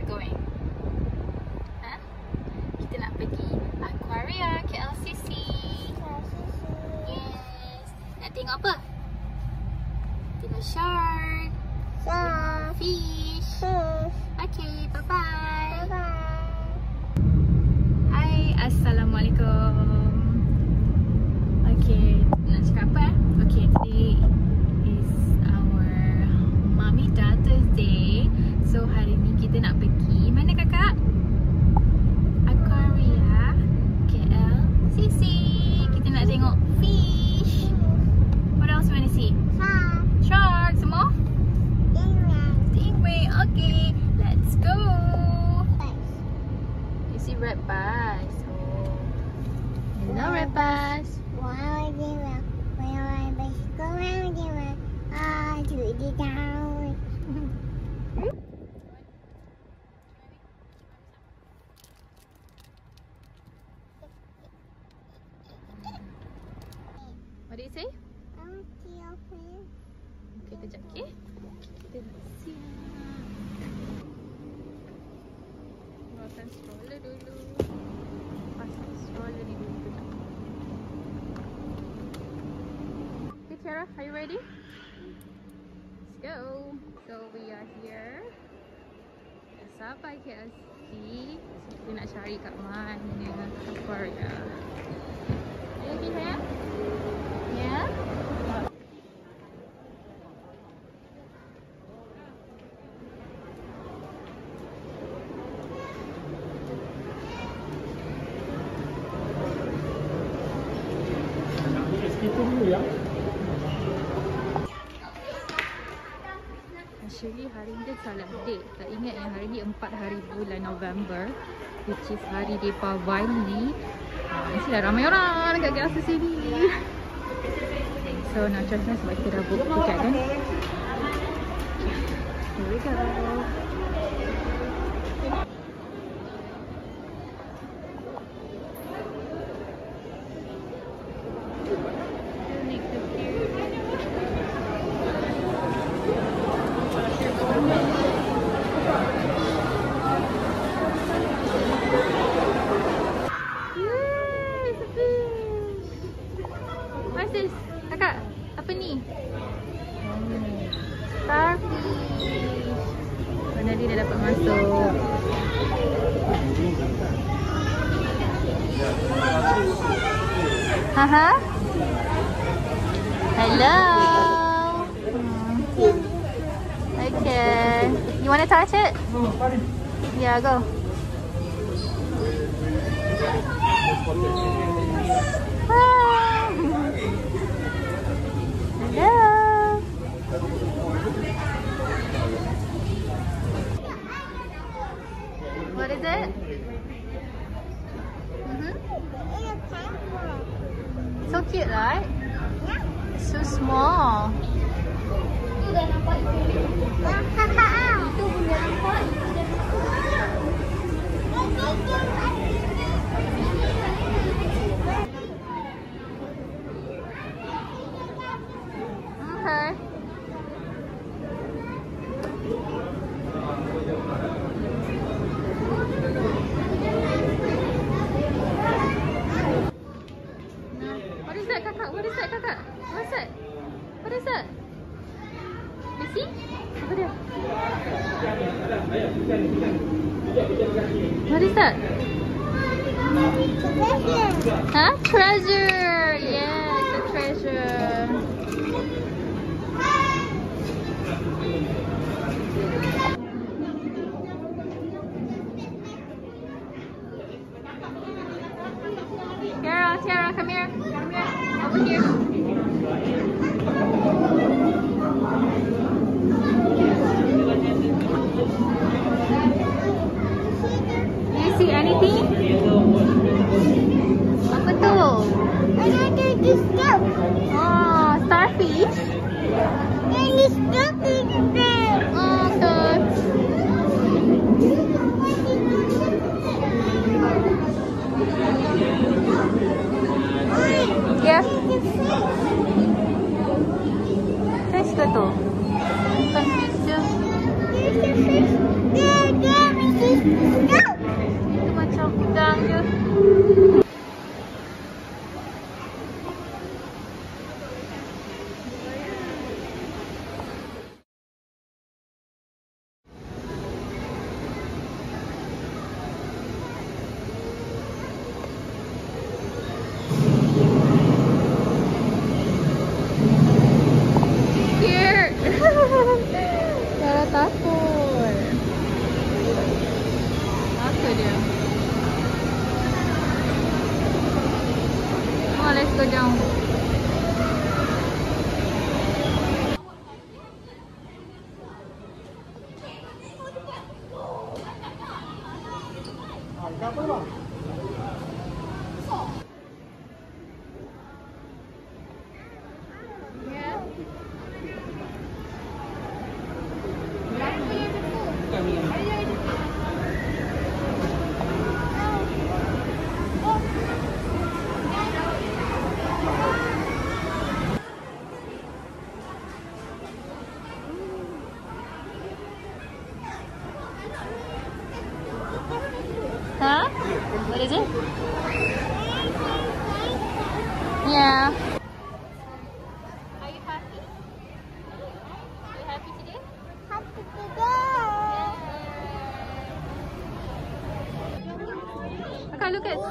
we going? Huh? Kita nak pergi Aquaria KLCC. Yes. Nak tengok apa? Tengok shark. Fish. Okay, bye-bye. Hai, Assalamualaikum. Okay, nak cakap apa Okay, today is our Mommy Daughter's Day. So, hari ni kita nak pergi mana kakak? Aquaria KLCC. Kita nak tengok fish. What else you want to see? Shark. Some more? Stingray. Okay, let's go. You see red bass. Oh. Hello, red bass. What did you say? Okay, kejap, okay? Kita nak siap. Keluarkan stroller dulu. Pasang stroller ni dulu. Okay, Tiara, are you ready? Let's go. So, we are here. Dah sampai KLCC. So, kita nak cari kat mana Aquaria. Are you okay, Tiara? Yeah? Actually hari ni dia salah date. Tak ingat yang hari ni 4 hari bulan November, which is hari Deepavali. Mesti dah ramai orang dekat KLCC sini. So nak try sebab kita dah book tiket kan. Here we go. Kakak, apa ni? Starfish. Mana dia dah dapat masuk? Haha. Hello. Okay. You want to touch it? Yeah, go. Hello. What is it? So cute, right? So small. Itu dah nampak itu. Itu pun dah nampak. Okay. What is that, kakak? What is that, kakak? What's that? What is that? You see? Apa dia? What is that? Huh? Treasure. Yes, a treasure. Tiara, come here. Come here. Over here. Do you see anything? Apa tu? Oh, starfish. Oh, good. Yeah. Huh? What is it? Yeah. Are you happy? Are you happy today? Happy today. Okay, look at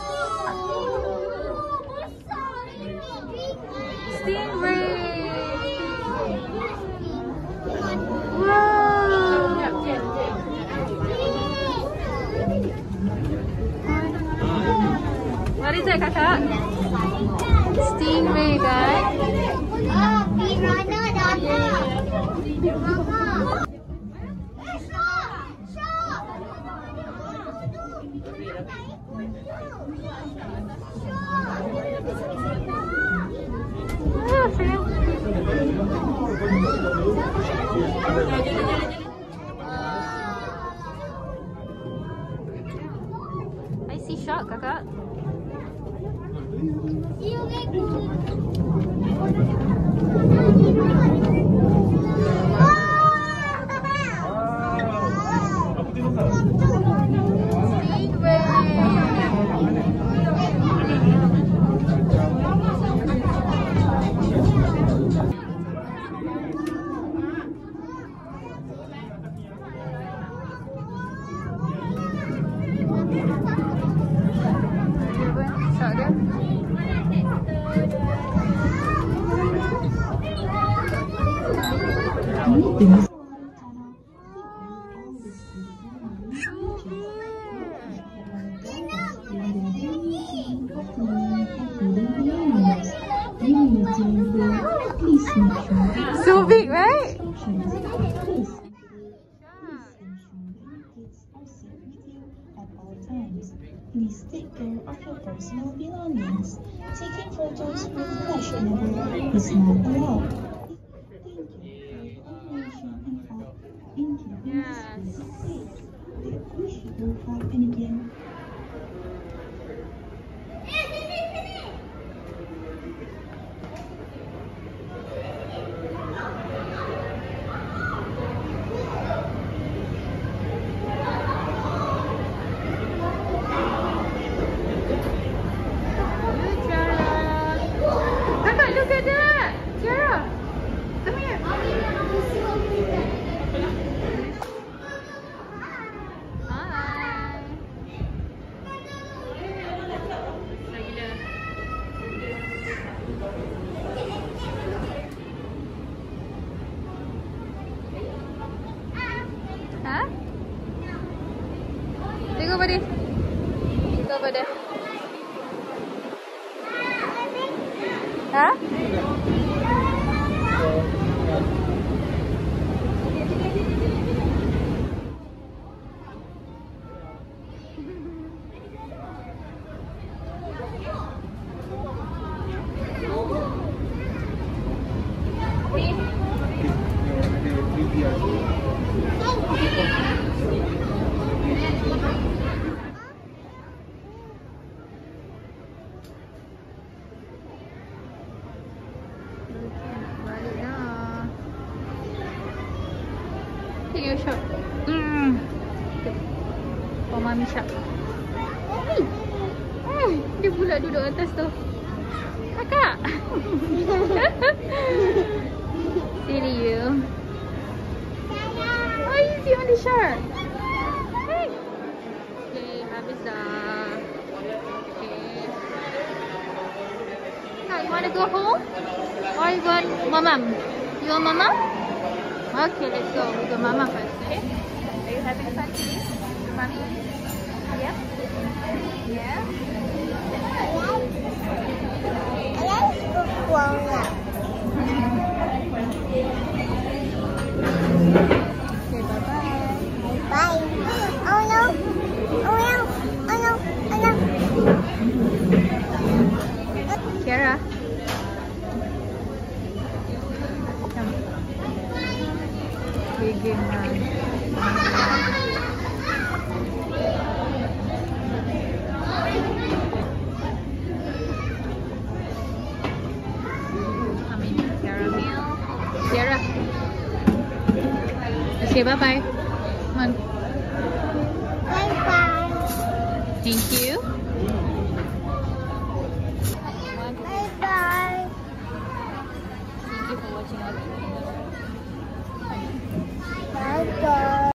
stingray. Wow. What is it, Kakak? Stingray, kan? Oh, piranha datang. Ah, sayang. I see shark, Kakak. Shark dia. So big, right? Please take care of your personal belongings. Taking photos with flash level is not allowed. Thank you for your cooperation and help in keeping this place safe. We appreciate your help and again. Look at that! Tiara! Come here! Hi! Huh? They go over there. Go over there. Huh? Take your shot. For Mami Shark. Dia pula duduk atas tu. Kakak. Silly you. Oh, you see on the shark. Hey. Okay, habis dah. Okay. Now, you want to go home? Or you want Mamam? You want Mamam? Okay, let's go. We go Mama first, okay? Are you having fun today? Mommy? Yeah? Yeah? Okay, bye-bye. Bye. Oh no. Oh no. Caramel. Tiara. Let's say bye-bye. Come on. Bye-bye. Thank you. Bye-bye. Thank you for watching our video.